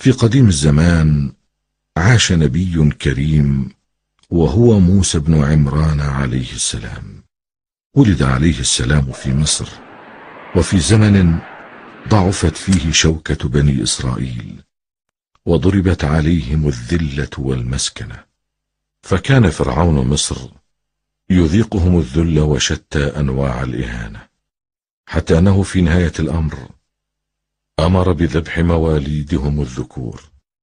في قديم الزمان عاش نبي كريم وهو موسى بن عمران عليه السلام. ولد عليه السلام في مصر، وفي زمن ضعفت فيه شوكة بني إسرائيل وضربت عليهم الذلة والمسكنة، فكان فرعون مصر يذيقهم الذل وشتى أنواع الإهانة، حتى أنه في نهاية الأمر أمر بذبح مواليدهم الذكور،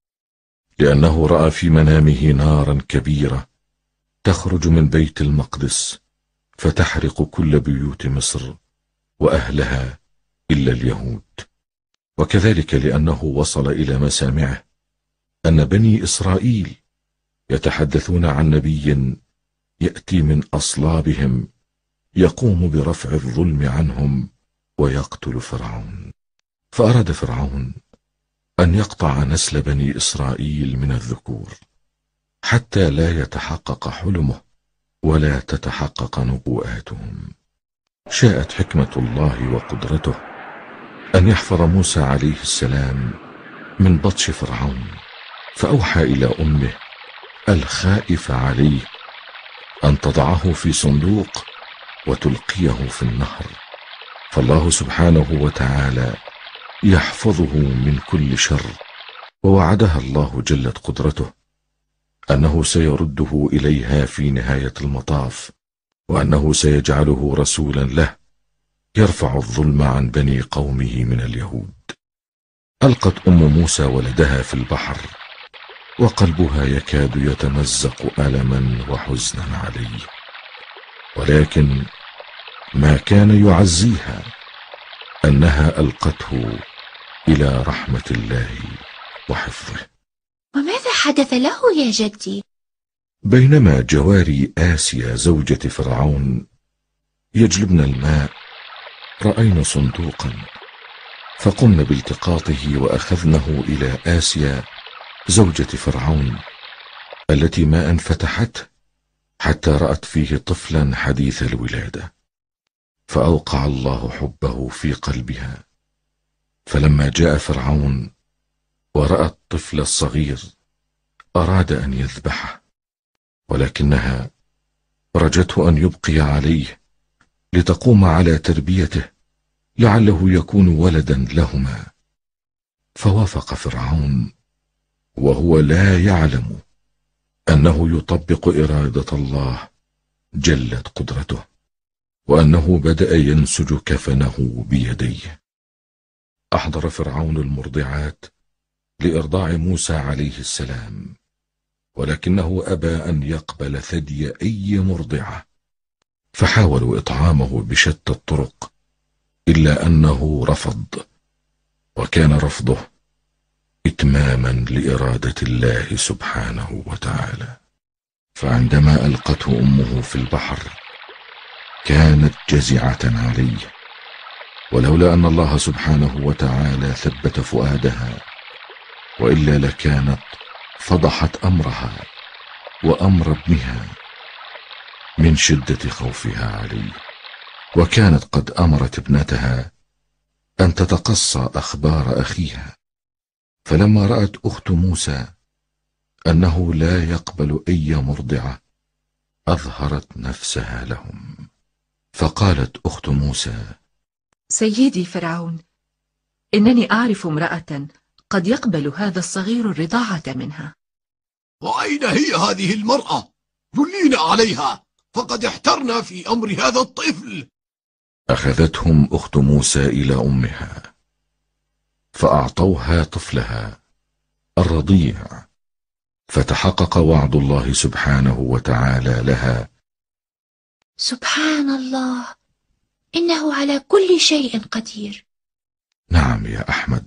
لأنه رأى في منامه نارا كبيرة تخرج من بيت المقدس فتحرق كل بيوت مصر وأهلها إلا اليهود. وكذلك لأنه وصل إلى مسامعه أن بني إسرائيل يتحدثون عن نبي يأتي من أصلابهم يقوم برفع الظلم عنهم ويقتل فرعون. فأراد فرعون أن يقطع نسل بني إسرائيل من الذكور حتى لا يتحقق حلمه ولا تتحقق نبوءاتهم. شاءت حكمة الله وقدرته أن يحفظ موسى عليه السلام من بطش فرعون، فأوحى إلى أمه الخائفة عليه أن تضعه في صندوق وتلقيه في النهر، فالله سبحانه وتعالى يحفظه من كل شر. ووعدها الله جلت قدرته أنه سيرده إليها في نهاية المطاف، وأنه سيجعله رسولا له يرفع الظلم عن بني قومه من اليهود. ألقت أم موسى ولدها في البحر وقلبها يكاد يتمزق ألما وحزنا عليه، ولكن ما كان يعزيها أنها ألقته إلى رحمة الله وحفظه. وماذا حدث له يا جدي؟ بينما جواري آسيا زوجة فرعون يجلبن الماء رأينا صندوقا، فقمن بالتقاطه وأخذنه إلى آسيا زوجة فرعون التي ما انفتحته حتى رأت فيه طفلا حديث الولادة، فأوقع الله حبه في قلبها. فلما جاء فرعون ورأى الطفل الصغير أراد أن يذبحه، ولكنها رجته أن يبقي عليه لتقوم على تربيته لعله يكون ولدا لهما. فوافق فرعون وهو لا يعلم أنه يطبق إرادة الله جلت قدرته، وأنه بدأ ينسج كفنه بيديه. أحضر فرعون المرضعات لإرضاع موسى عليه السلام، ولكنه أبى أن يقبل ثدي أي مرضعة، فحاولوا إطعامه بشتى الطرق إلا أنه رفض، وكان رفضه إتماما لإرادة الله سبحانه وتعالى. فعندما ألقته أمه في البحر كانت جزعة عليه، ولولا أن الله سبحانه وتعالى ثبت فؤادها وإلا لكانت فضحت أمرها وأمر ابنها من شدة خوفها عليه. وكانت قد أمرت ابنتها أن تتقصى أخبار أخيها، فلما رأت أخت موسى أنه لا يقبل أي مرضعة أظهرت نفسها لهم، فقالت أخت موسى: سيدي فرعون، إنني أعرف امرأة قد يقبل هذا الصغير الرضاعة منها. وأين هي هذه المرأة؟ دلينا عليها، فقد احترنا في أمر هذا الطفل. أخذتهم أخت موسى إلى أمها فأعطوها طفلها الرضيع، فتحقق وعد الله سبحانه وتعالى لها. سبحان الله، إنه على كل شيء قدير. نعم يا أحمد،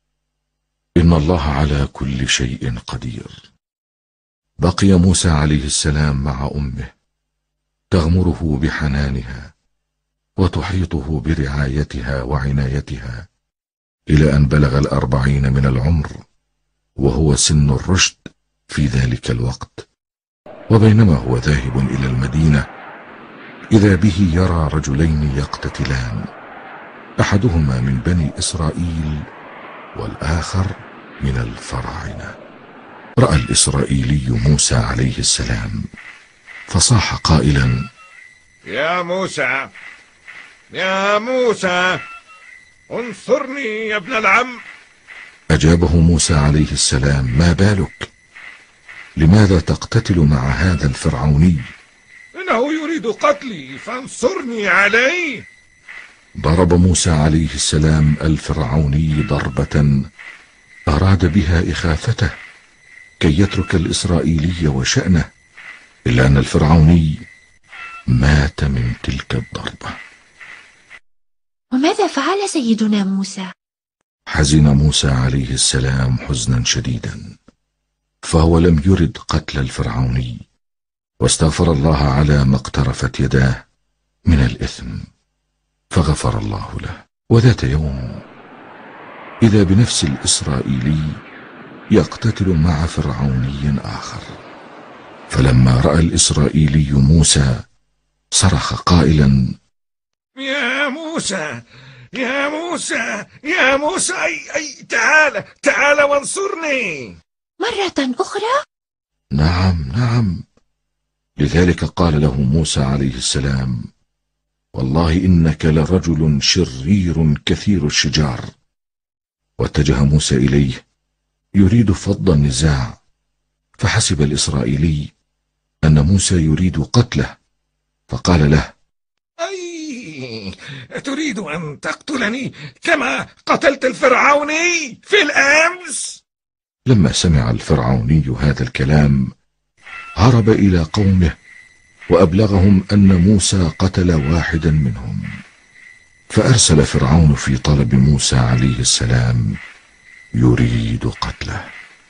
إن الله على كل شيء قدير. بقي موسى عليه السلام مع أمه تغمره بحنانها وتحيطه برعايتها وعنايتها إلى أن بلغ 40 من العمر، وهو سن الرشد في ذلك الوقت. وبينما هو ذاهب إلى المدينة إذا به يرى رجلين يقتتلان، أحدهما من بني إسرائيل والآخر من الفراعنة. رأى الإسرائيلي موسى عليه السلام فصاح قائلا: يا موسى، يا موسى، انصرني يا ابن العم. أجابه موسى عليه السلام: ما بالك؟ لماذا تقتتل مع هذا الفرعوني؟ إنه يريد قتلي فانصرني عليه. ضرب موسى عليه السلام الفرعوني ضربة أراد بها إخافته كي يترك الإسرائيلي وشأنه، إلا أن الفرعوني مات من تلك الضربة. وماذا فعل سيدنا موسى؟ حزن موسى عليه السلام حزنا شديدا، فهو لم يرد قتل الفرعوني، واستغفر الله على ما اقترفت يداه من الإثم، فغفر الله له. وذات يوم إذا بنفس الإسرائيلي يقتتل مع فرعوني آخر، فلما رأى الإسرائيلي موسى صرخ قائلا: يا موسى، يا موسى، يا موسى، أي تعال وانصرني. مرة أخرى؟ نعم نعم. لذلك قال له موسى عليه السلام: والله إنك لرجل شرير كثير الشجار. واتجه موسى إليه يريد فض النزاع، فحسب الإسرائيلي أن موسى يريد قتله، فقال له: أي تريد أن تقتلني كما قتلت الفرعوني في الأمس؟ لما سمع الفرعوني هذا الكلام هرب إلى قومه وأبلغهم أن موسى قتل واحدا منهم، فأرسل فرعون في طلب موسى عليه السلام يريد قتله.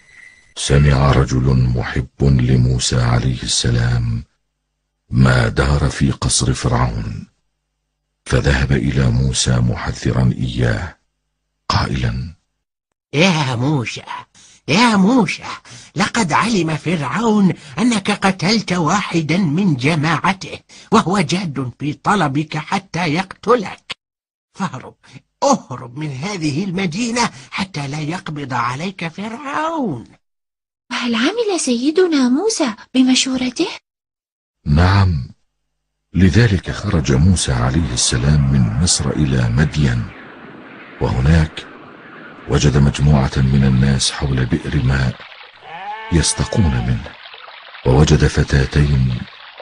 سمع رجل محب لموسى عليه السلام ما دار في قصر فرعون، فذهب إلى موسى محذرا إياه قائلا: يا موسى، يا موسى، لقد علم فرعون أنك قتلت واحدا من جماعته، وهو جاد في طلبك حتى يقتلك، فاهرب، اهرب من هذه المدينة حتى لا يقبض عليك فرعون. وهل عمل سيدنا موسى بمشورته؟ نعم، لذلك خرج موسى عليه السلام من مصر إلى مدين، وهناك وجد مجموعة من الناس حول بئر ماء يستقون منه، ووجد فتاتين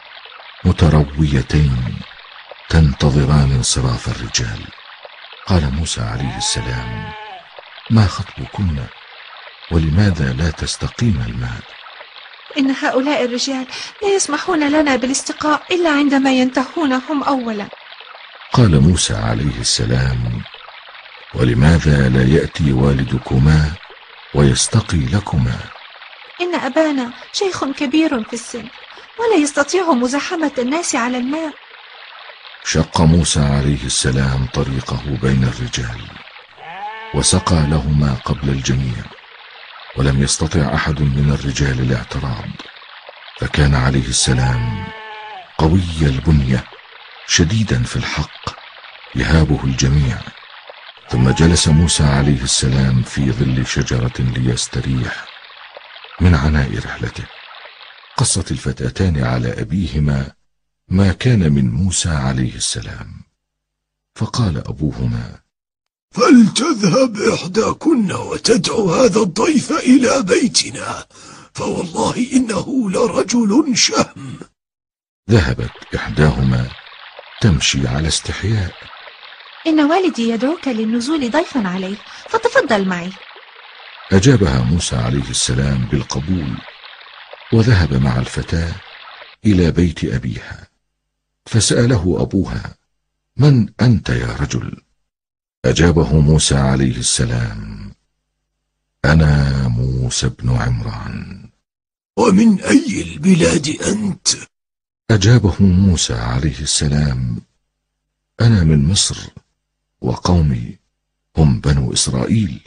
مترويتين تنتظران انصراف الرجال. قال موسى عليه السلام: ما خطبكن؟ ولماذا لا تستقين الماء؟ إن هؤلاء الرجال لا يسمحون لنا بالاستقاء إلا عندما ينتهون هم أولا. قال موسى عليه السلام: ولماذا لا يأتي والدكما ويستقي لكما؟ إن أبانا شيخ كبير في السن ولا يستطيع مزاحمة الناس على الماء. شق موسى عليه السلام طريقه بين الرجال وسقى لهما قبل الجميع، ولم يستطع أحد من الرجال الاعتراض، فكان عليه السلام قوي البنية شديدا في الحق يهابه الجميع. ثم جلس موسى عليه السلام في ظل شجرة ليستريح من عناء رحلته. قصت الفتاتان على أبيهما ما كان من موسى عليه السلام، فقال أبوهما: فلتذهب إحداكن وتدعو هذا الضيف إلى بيتنا، فوالله إنه لرجل شهم. ذهبت إحداهما تمشي على استحياء: إن والدي يدعوك للنزول ضيفا عليه، فتفضل معي. أجابها موسى عليه السلام بالقبول، وذهب مع الفتاة إلى بيت أبيها، فسأله أبوها: من أنت يا رجل؟ أجابه موسى عليه السلام: أنا موسى بن عمران. ومن أي البلاد أنت؟ أجابه موسى عليه السلام: أنا من مصر، وقومي هم بنو إسرائيل.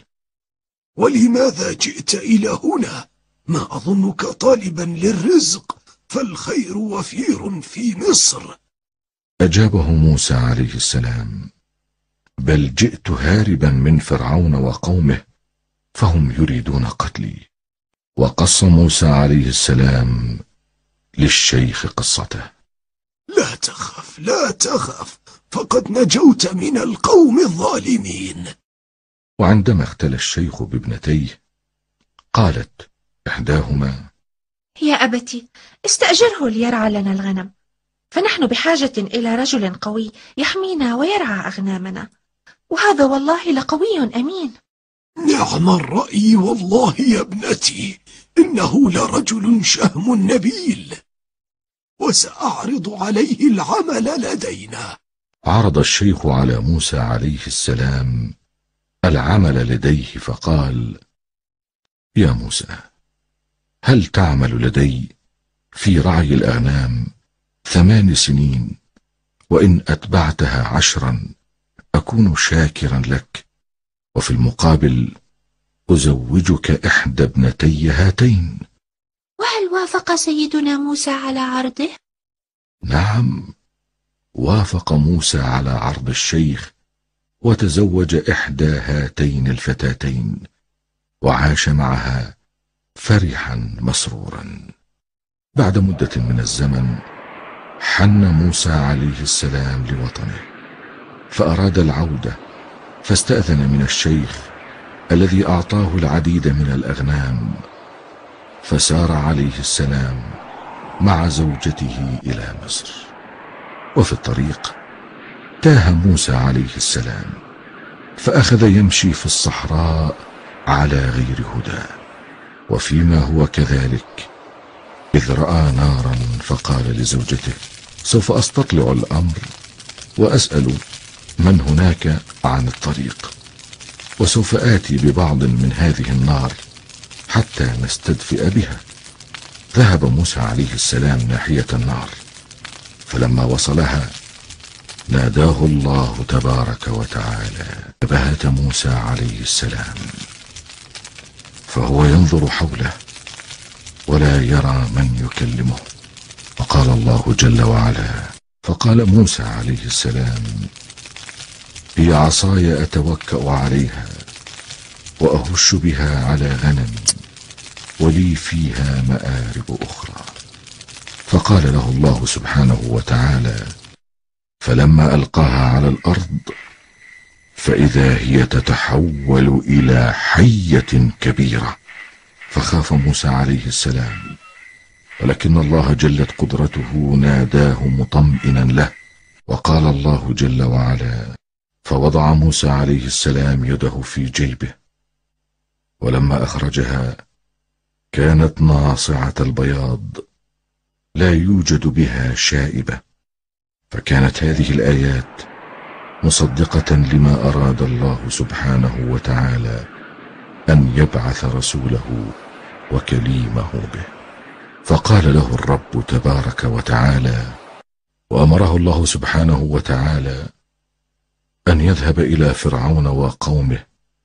ولماذا جئت إلى هنا؟ ما أظنك طالبا للرزق، فالخير وفير في مصر. أجابه موسى عليه السلام: بل جئت هاربا من فرعون وقومه، فهم يريدون قتلي. وقص موسى عليه السلام للشيخ قصته. لا تخف لا تخف، فقد نجوت من القوم الظالمين. وعندما اختلى الشيخ بابنتيه قالت إحداهما: يا أبتي، استأجره ليرعى لنا الغنم، فنحن بحاجة إلى رجل قوي يحمينا ويرعى أغنامنا، وهذا والله لقوي أمين. نعم الرأي والله يا ابنتي، إنه لرجل شهم نبيل، وسأعرض عليه العمل لدينا. عرض الشيخ على موسى عليه السلام العمل لديه فقال: يا موسى، هل تعمل لدي في رعي الأغنام 8 سنين، وإن أتبعتها 10 أكون شاكرا لك، وفي المقابل أزوجك إحدى ابنتي هاتين. وهل وافق سيدنا موسى على عرضه؟ نعم، وافق موسى على عرض الشيخ، وتزوج إحدى هاتين الفتاتين، وعاش معها فرحا مسرورا. بعد مدة من الزمن حن موسى عليه السلام لوطنه، فأراد العودة، فاستأذن من الشيخ الذي أعطاه العديد من الأغنام، فسار عليه السلام مع زوجته إلى مصر. وفي الطريق تاه موسى عليه السلام، فأخذ يمشي في الصحراء على غير هدى. وفيما هو كذلك إذ رأى نارا فقال لزوجته: سوف أستطلع الأمر وأسأل من هناك عن الطريق، وسوف آتي ببعض من هذه النار حتى نستدفئ بها. ذهب موسى عليه السلام ناحية النار، فلما وصلها ناداه الله تبارك وتعالى. فبهت موسى عليه السلام، فهو ينظر حوله ولا يرى من يكلمه. فقال الله جل وعلا: فقال موسى عليه السلام: هي عصاي أتوكأ عليها وأهش بها على غنمي، ولي فيها مآرب أخرى. فقال له الله سبحانه وتعالى: فلما ألقاها على الأرض فإذا هي تتحول إلى حية كبيرة. فخاف موسى عليه السلام، ولكن الله جلت قدرته ناداه مطمئنا له. وقال الله جل وعلا: فوضع موسى عليه السلام يده في جيبه، ولما أخرجها كانت ناصعة البياض لا يوجد بها شائبة. فكانت هذه الآيات مصدقة لما أراد الله سبحانه وتعالى أن يبعث رسوله وكليمه به. فقال له الرب تبارك وتعالى، وأمره الله سبحانه وتعالى أن يذهب إلى فرعون وقومه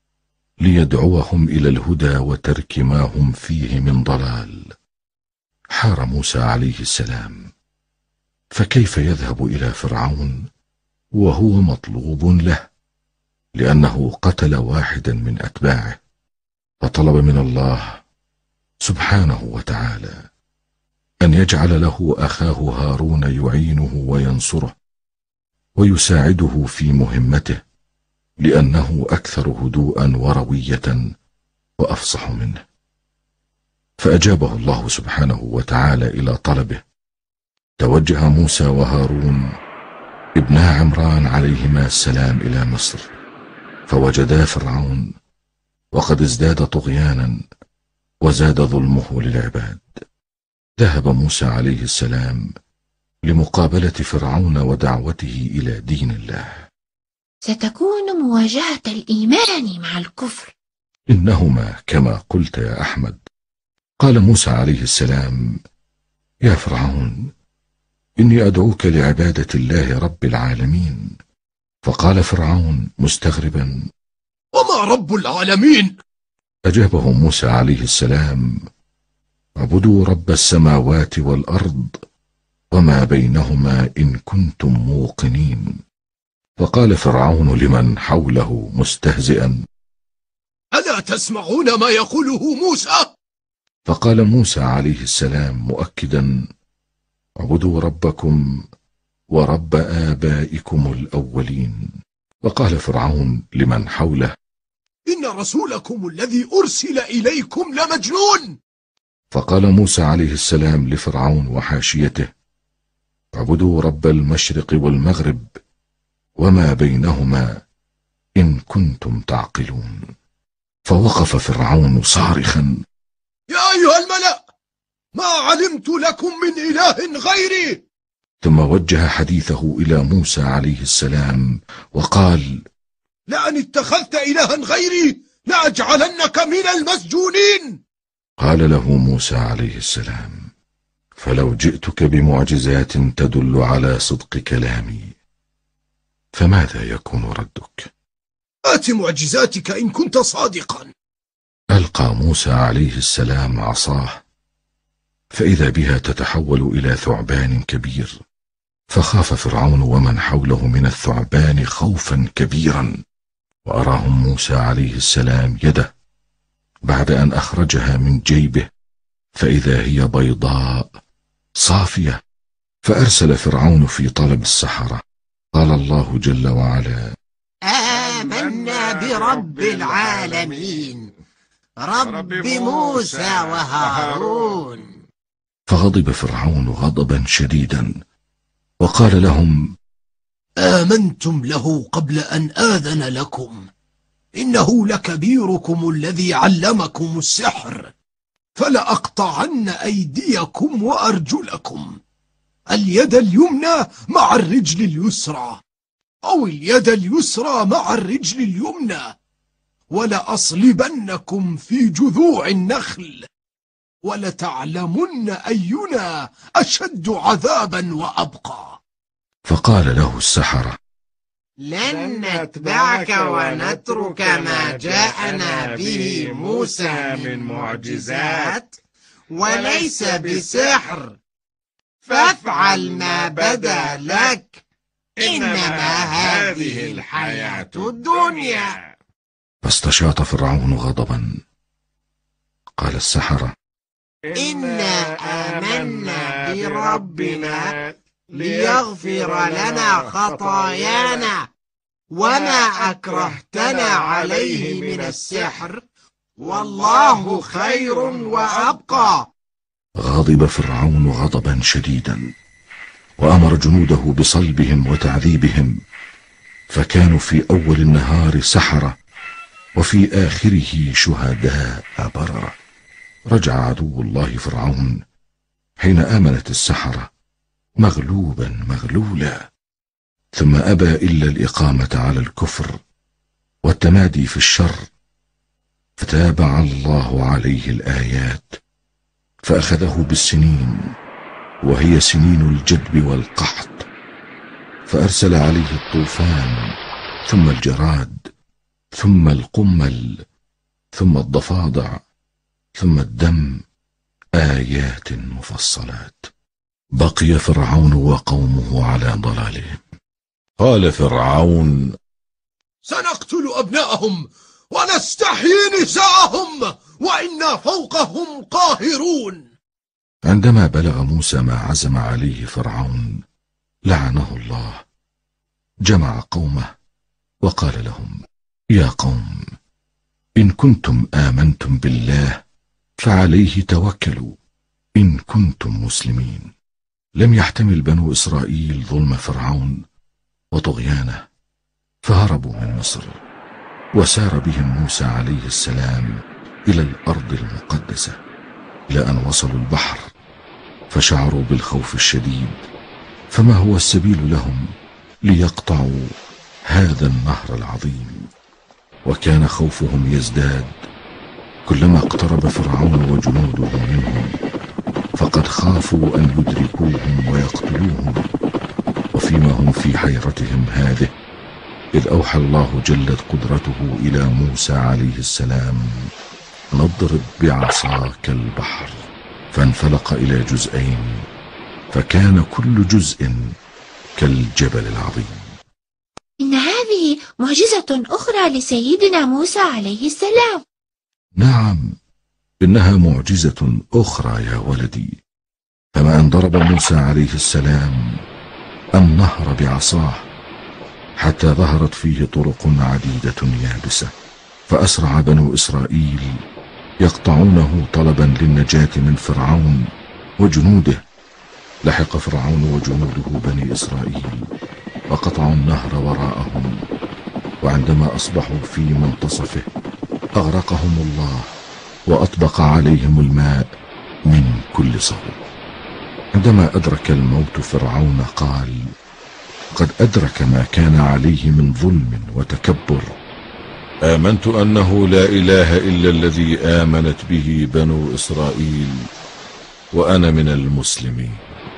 ليدعوهم إلى الهدى وترك ما هم فيه من ضلال. حار موسى عليه السلام، فكيف يذهب إلى فرعون وهو مطلوب له، لأنه قتل واحدا من أتباعه. فطلب من الله سبحانه وتعالى أن يجعل له أخاه هارون يعينه وينصره ويساعده في مهمته، لأنه أكثر هدوءا وروية وأفصح منه. فأجابه الله سبحانه وتعالى إلى طلبه. توجه موسى وهارون ابنا عمران عليهما السلام إلى مصر، فوجدا فرعون وقد ازداد طغيانا وزاد ظلمه للعباد. ذهب موسى عليه السلام لمقابلة فرعون ودعوته إلى دين الله. ستكون مواجهة الإيمان مع الكفر. إنهما كما قلت يا أحمد. قال موسى عليه السلام: يا فرعون، إني أدعوك لعبادة الله رب العالمين. فقال فرعون مستغربا: وما رب العالمين؟ أجابه موسى عليه السلام: اعبدوا رب السماوات والأرض وما بينهما إن كنتم موقنين. فقال فرعون لمن حوله مستهزئا: ألا تسمعون ما يقوله موسى؟ فقال موسى عليه السلام مؤكدا: اعبدوا ربكم ورب آبائكم الأولين. وقال فرعون لمن حوله: إن رسولكم الذي أرسل إليكم لمجنون. فقال موسى عليه السلام لفرعون وحاشيته: اعبدوا رب المشرق والمغرب وما بينهما إن كنتم تعقلون. فوقف فرعون صارخا: يا أيها الملأ، ما علمت لكم من إله غيري. ثم وجه حديثه إلى موسى عليه السلام وقال: لأن اتخذت إلها غيري لأجعلنك من المسجونين. قال له موسى عليه السلام: فلو جئتك بمعجزات تدل على صدق كلامي فماذا يكون ردك؟ آت معجزاتك إن كنت صادقا. ألقى موسى عليه السلام عصاه، فإذا بها تتحول إلى ثعبان كبير، فخاف فرعون ومن حوله من الثعبان خوفا كبيرا. وأراهم موسى عليه السلام يده بعد أن أخرجها من جيبه، فإذا هي بيضاء صافية. فأرسل فرعون في طلب السحرة. قال الله جل وعلا: آمنا برب العالمين، رب موسى وهارون. فغضب فرعون غضبا شديدا وقال لهم: آمنتم له قبل أن آذن لكم، إنه لكبيركم الذي علمكم السحر، فلأقطعن أيديكم وأرجلكم، اليد اليمنى مع الرجل اليسرى، أو اليد اليسرى مع الرجل اليمنى، ولأصلبنكم في جذوع النخل، ولتعلمن أينا أشد عذابا وأبقى. فقال له السحرة: لن نتبعك ونترك ما جاءنا به موسى من معجزات، وليس بسحر، فافعل ما بدا لك، إنما هذه الحياة الدنيا. فاستشاط فرعون غضبا. قال السحرة: إنا آمنا بربنا ليغفر لنا خطايانا، وما أكرهتنا عليه من السحر، والله خير وأبقى. غضب فرعون غضبا شديدا وأمر جنوده بصلبهم وتعذيبهم، فكانوا في أول النهار سحرة وفي آخره شهداء بررة. رجع عدو الله فرعون حين آمنت السحرة مغلوبا مغلولا، ثم أبى إلا الإقامة على الكفر والتمادي في الشر، فتابع الله عليه الآيات فأخذه بالسنين، وهي سنين الجدب والقحط، فأرسل عليه الطوفان ثم الجراد ثم القمل ثم الضفادع ثم الدم، آيات مفصلات. بقي فرعون وقومه على ضلالهم. قال فرعون: سنقتل أبناءهم ونستحيي نساءهم، وإنا فوقهم قاهرون. عندما بلغ موسى ما عزم عليه فرعون لعنه الله، جمع قومه وقال لهم: يا قوم، إن كنتم آمنتم بالله فعليه توكلوا إن كنتم مسلمين. لم يحتمل بنو إسرائيل ظلم فرعون وطغيانه، فهربوا من مصر، وسار بهم موسى عليه السلام إلى الأرض المقدسة، إلى أن وصلوا البحر، فشعروا بالخوف الشديد، فما هو السبيل لهم ليقطعوا هذا النهر العظيم؟ وكان خوفهم يزداد كلما اقترب فرعون وجنوده منهم، فقد خافوا أن يدركوهم ويقتلوهم. وفيما هم في حيرتهم هذه، إذ أوحى الله جلت قدرته إلى موسى عليه السلام: نضرب بعصاك البحر، فانفلق إلى جزئين، فكان كل جزء كالجبل العظيم. إن هذا هذه معجزة أخرى لسيدنا موسى عليه السلام. نعم، إنها معجزة أخرى يا ولدي. كما أن ضرب موسى عليه السلام النهر بعصاه حتى ظهرت فيه طرق عديدة يابسة، فأسرع بنو إسرائيل يقطعونه طلبا للنجاة من فرعون وجنوده. لحق فرعون وجنوده بني إسرائيل فقطعوا النهر وراءهم، وعندما أصبحوا في منتصفه أغرقهم الله وأطبق عليهم الماء من كل صوب. عندما أدرك الموت فرعون قال: قد أدرك ما كان عليه من ظلم وتكبر. آمنت أنه لا إله إلا الذي آمنت به بنو إسرائيل وأنا من المسلمين.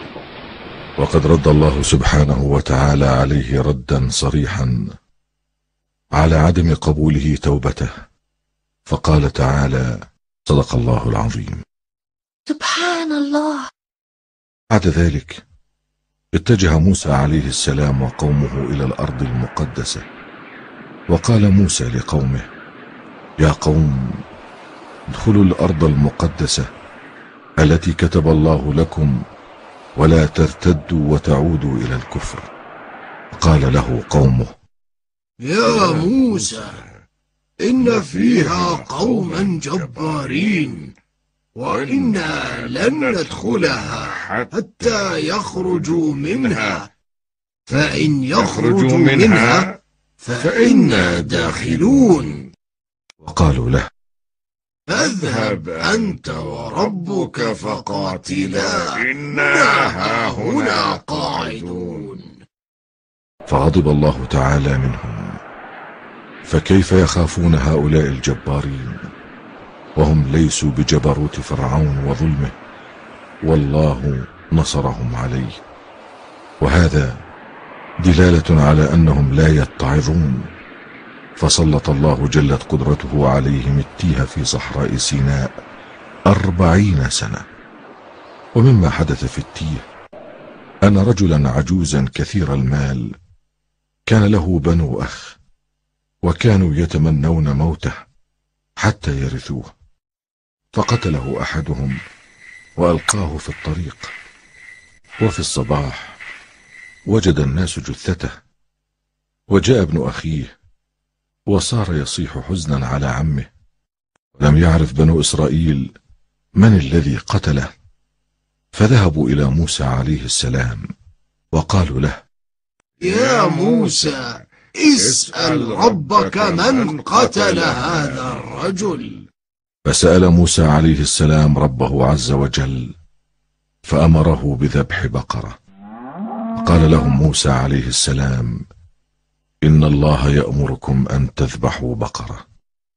وقد رد الله سبحانه وتعالى عليه ردا صريحا على عدم قبوله توبته، فقال تعالى: صدق الله العظيم. سبحان الله. بعد ذلك اتجه موسى عليه السلام وقومه إلى الأرض المقدسة، وقال موسى لقومه: يا قوم، ادخلوا الأرض المقدسة التي كتب الله لكم ولا ترتدوا وتعودوا إلى الكفر. قال له قومه: يا موسى، إن فيها قوما جبارين، وإنا لن ندخلها حتى يخرجوا منها، فإن يخرجوا منها فإنا داخلون. وقالوا له: فاذهب أنت وربك فقاتلا إنا هاهنا قاعدون. فغضب الله تعالى منهم، فكيف يخافون هؤلاء الجبارين وهم ليسوا بجبروت فرعون وظلمه، والله نصرهم عليه. وهذا دلالة على أنهم لا يتعظون، فسلط الله جلت قدرته عليهم التيه في صحراء سيناء 40 سنة. ومما حدث في التيه أن رجلا عجوزا كثير المال كان له بنو أخ، وكانوا يتمنون موته حتى يرثوه، فقتله أحدهم وألقاه في الطريق. وفي الصباح وجد الناس جثته، وجاء ابن أخيه وصار يصيح حزنا على عمه. لم يعرف بنو إسرائيل من الذي قتله، فذهبوا إلى موسى عليه السلام وقالوا له: يا موسى، اسأل ربك من قتل هذا الرجل. فسأل موسى عليه السلام ربه عز وجل، فأمره بذبح بقرة. قال لهم موسى عليه السلام: إن الله يأمركم أن تذبحوا بقرة.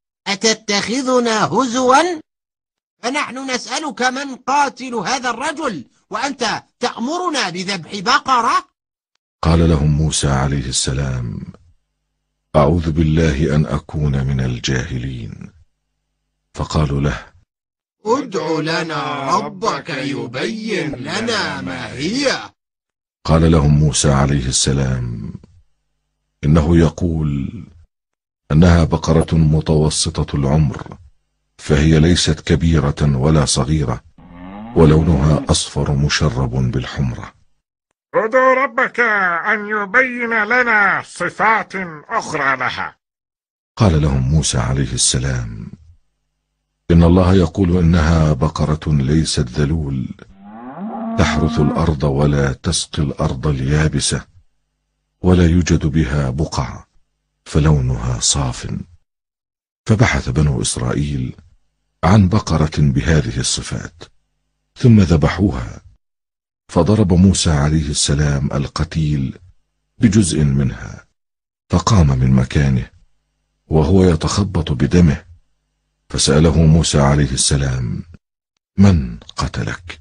أتتخذنا هزوا؟ فنحن نسألك من قاتل هذا الرجل وأنت تأمرنا بذبح بقرة؟ قال لهم موسى عليه السلام: أعوذ بالله أن أكون من الجاهلين. فقالوا له: ادع لنا ربك يبين لنا ما هي. قال لهم موسى عليه السلام: إنه يقول أنها بقرة متوسطة العمر، فهي ليست كبيرة ولا صغيرة، ولونها أصفر مشرب بالحمرة. ادع ربك أن يبين لنا صفات أخرى لها. قال لهم موسى عليه السلام: إن الله يقول إنها بقرة ليست ذلول، تحرث الأرض ولا تسقي الأرض اليابسة، ولا يوجد بها بقع، فلونها صاف. فبحث بنو إسرائيل عن بقرة بهذه الصفات، ثم ذبحوها. فضرب موسى عليه السلام القتيل بجزء منها، فقام من مكانه وهو يتخبط بدمه، فسأله موسى عليه السلام: من قتلك؟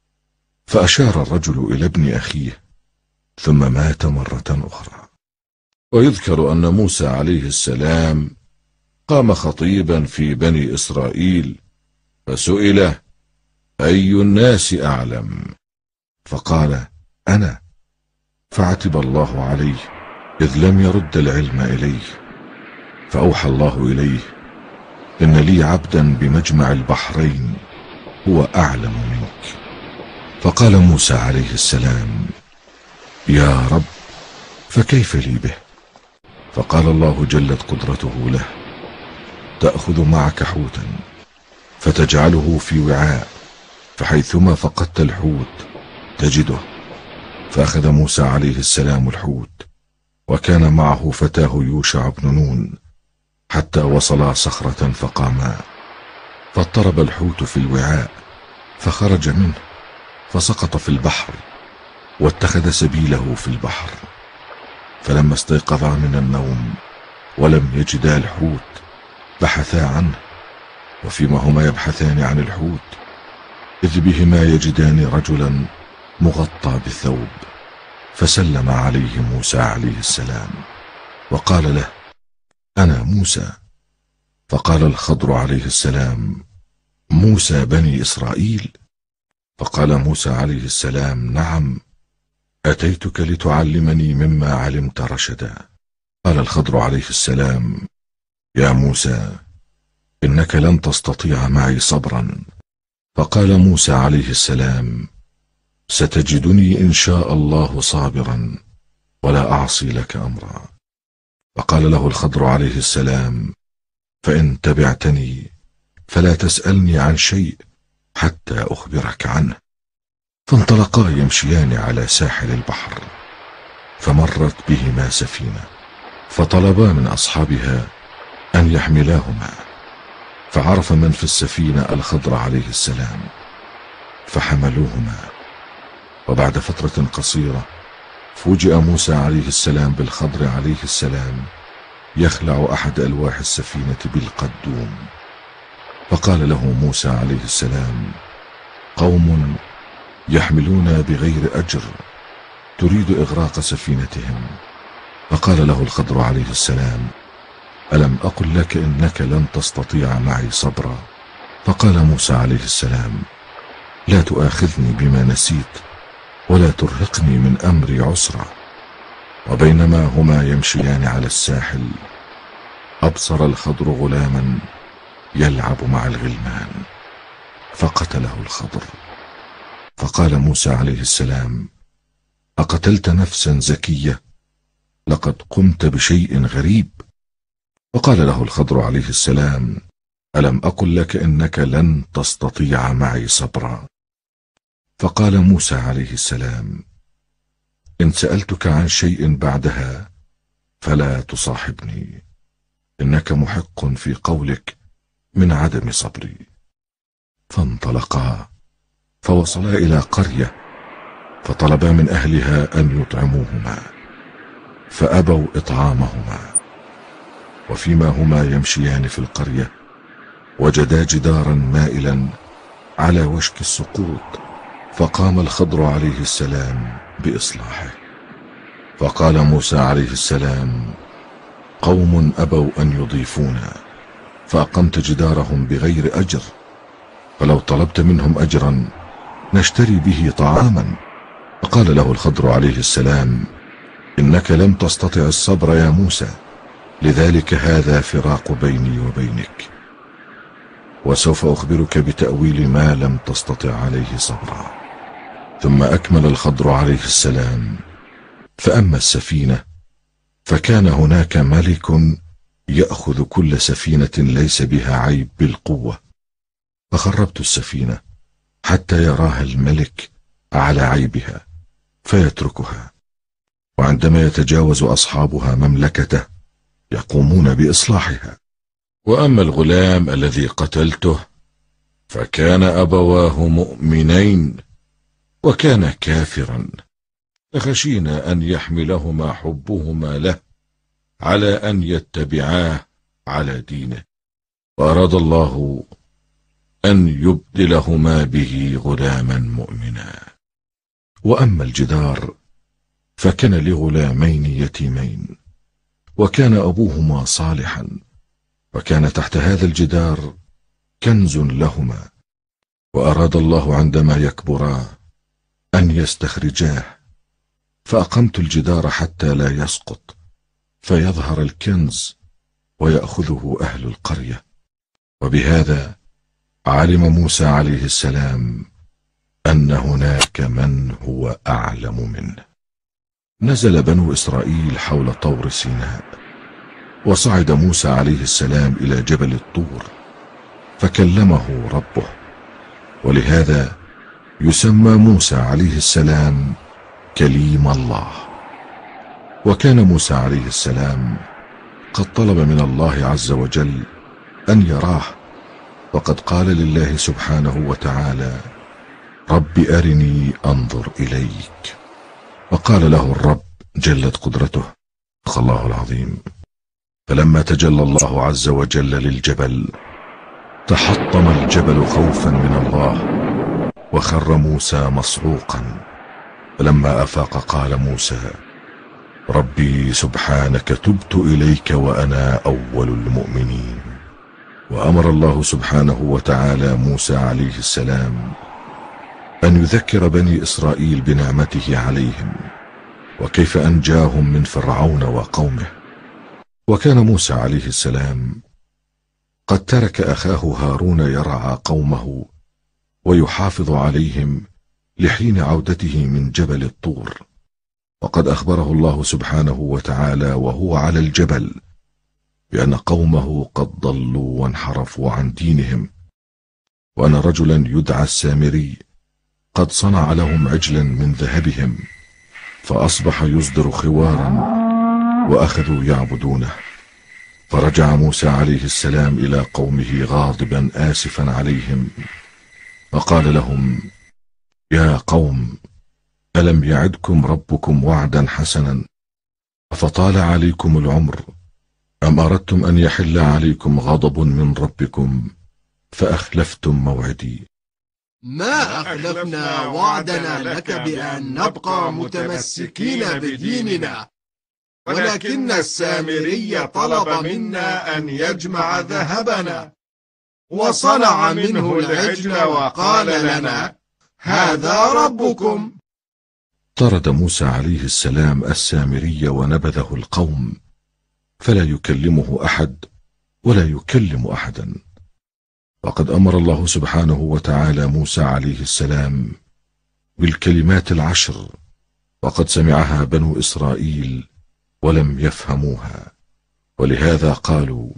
فأشار الرجل إلى ابن أخيه، ثم مات مرة أخرى. ويذكر أن موسى عليه السلام قام خطيبا في بني إسرائيل، فسئل: أي الناس أعلم؟ فقال: أنا. فعتب الله عليه إذ لم يرد العلم إليه. فأوحى الله إليه: إن لي عبدا بمجمع البحرين هو أعلم منك. فقال موسى عليه السلام: يا رب، فكيف لي به؟ فقال الله جلت قدرته له: تأخذ معك حوتا فتجعله في وعاء، فحيثما فقدت الحوت تجده. فأخذ موسى عليه السلام الحوت، وكان معه فتاه يوشع بن نون، حتى وصلا صخرة فقاما. فاضطرب الحوت في الوعاء فخرج منه، فسقط في البحر، واتخذ سبيله في البحر. فلما استيقظا من النوم ولم يجدا الحوت بحثا عنه، وفيما هما يبحثان عن الحوت إذ بهما يجدان رجلا مغطى بالثوب، فسلم عليه موسى عليه السلام وقال له: أنا موسى. فقال الخضر عليه السلام: موسى بني إسرائيل؟ فقال موسى عليه السلام: نعم، أتيتك لتعلمني مما علمت رشدا. قال الخضر عليه السلام: يا موسى، إنك لن تستطيع معي صبرا. فقال موسى عليه السلام: ستجدني إن شاء الله صابرا ولا أعصي لك أمرا. فقال له الخضر عليه السلام: فإن تبعتني فلا تسألني عن شيء حتى أخبرك عنه. فانطلقا يمشيان على ساحل البحر، فمرت بهما سفينة، فطلبا من أصحابها أن يحملاهما. فعرف من في السفينة الخضر عليه السلام فحملوهما. وبعد فترة قصيرة فوجئ موسى عليه السلام بالخضر عليه السلام يخلع أحد ألواح السفينة بالقدوم. فقال له موسى عليه السلام: قوم يحملون بغير أجر، تريد إغراق سفينتهم. فقال له الخضر عليه السلام: ألم أقل لك إنك لن تستطيع معي صبرا؟ فقال موسى عليه السلام: لا تؤاخذني بما نسيت ولا ترهقني من أمري عسرا. وبينما هما يمشيان على الساحل أبصر الخضر غلاما يلعب مع الغلمان، فقتله الخضر. فقال موسى عليه السلام: أقتلت نفسا زكية؟ لقد قمت بشيء غريب. وقال له الخضر عليه السلام: ألم أقل لك إنك لن تستطيع معي صبرا؟ فقال موسى عليه السلام: إن سألتك عن شيء بعدها فلا تصاحبني، إنك محق في قولك من عدم صبري. فانطلقا فوصلا إلى قرية، فطلبا من أهلها أن يطعموهما، فأبوا إطعامهما. وفيما هما يمشيان في القرية وجدا جدارا مائلا على وشك السقوط، فقام الخضر عليه السلام بإصلاحه. فقال موسى عليه السلام: قوم أبوا أن يضيفونا، فأقمت جدارهم بغير أجر، فلو طلبت منهم أجرا نشتري به طعاما. فقال له الخضر عليه السلام: إنك لم تستطع الصبر يا موسى، لذلك هذا فراق بيني وبينك، وسوف أخبرك بتأويل ما لم تستطع عليه صبرا. ثم أكمل الخضر عليه السلام: فأما السفينة فكان هناك ملك يأخذ كل سفينة ليس بها عيب بالقوة، فخربت السفينة حتى يراها الملك على عيبها فيتركها، وعندما يتجاوز أصحابها مملكته يقومون بإصلاحها. وأما الغلام الذي قتلته فكان أبواه مؤمنين وكان كافرا، فخشينا أن يحملهما حبهما له على أن يتبعاه على دينه، وأراد الله أن يبدلهما به غلاما مؤمنا. وأما الجدار فكان لغلامين يتيمين، وكان أبوهما صالحا، وكان تحت هذا الجدار كنز لهما، وأراد الله عندما يكبرا أن يستخرجاه، فأقمت الجدار حتى لا يسقط فيظهر الكنز ويأخذه أهل القرية. وبهذا علم موسى عليه السلام أن هناك من هو أعلم منه. نزل بنو إسرائيل حول طور سيناء، وصعد موسى عليه السلام إلى جبل الطور فكلمه ربه، ولهذا يسمى موسى عليه السلام كليم الله. وكان موسى عليه السلام قد طلب من الله عز وجل أن يراه، وقد قال لله سبحانه وتعالى: رب أرني أنظر إليك. وقال له الرب جلت قدرته صدق الله العظيم. فلما تجلى الله عز وجل للجبل تحطم الجبل خوفا من الله، وخر موسى مصعوقا. فلما أفاق قال موسى: ربي سبحانك تبت إليك وأنا أول المؤمنين. وأمر الله سبحانه وتعالى موسى عليه السلام أن يذكر بني إسرائيل بنعمته عليهم، وكيف أنجاهم من فرعون وقومه. وكان موسى عليه السلام قد ترك أخاه هارون يرعى قومه ويحافظ عليهم لحين عودته من جبل الطور. وقد أخبره الله سبحانه وتعالى وهو على الجبل بأن قومه قد ضلوا وانحرفوا عن دينهم، وأن رجلا يدعى السامري قد صنع لهم عجلا من ذهبهم، فأصبح يصدر خوارا وأخذوا يعبدونه. فرجع موسى عليه السلام إلى قومه غاضبا آسفا عليهم، وقال لهم: يا قوم، ألم يعدكم ربكم وعدا حسنا أفطال عليكم العمر، أم أردتم أن يحل عليكم غضب من ربكم فأخلفتم موعدي؟ ما أخلفنا وعدنا لك بأن نبقى متمسكين بديننا، ولكن السامري طلب منا أن يجمع ذهبنا وصنع منه العجل وقال لنا: هذا ربكم. طرد موسى عليه السلام السامري ونبذه القوم، فلا يكلمه أحد ولا يكلم أحدا. وقد أمر الله سبحانه وتعالى موسى عليه السلام بالكلمات العشر، وقد سمعها بنو إسرائيل ولم يفهموها، ولهذا قالوا: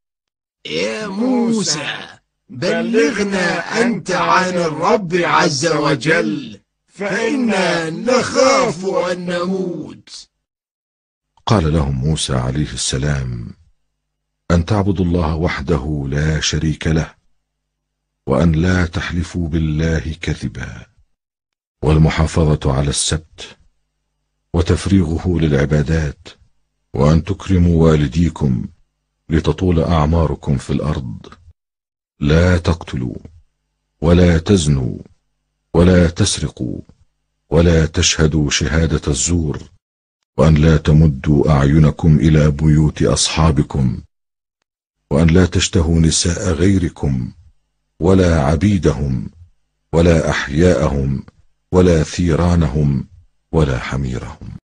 يا موسى، بلغنا أنت عن الرب عز وجل، فإنا نخاف أن نموت. قال لهم موسى عليه السلام: أن تعبدوا الله وحده لا شريك له، وأن لا تحلفوا بالله كذبا، والمحافظة على السبت، وتفريغه للعبادات، وأن تكرموا والديكم لتطول أعماركم في الأرض، لا تقتلوا، ولا تزنوا، ولا تسرقوا، ولا تشهدوا شهادة الزور، وأن لا تمدوا أعينكم إلى بيوت أصحابكم، وأن لا تشتهوا نساء غيركم، ولا عبيدهم، ولا أحياءهم، ولا ثيرانهم، ولا حميرهم.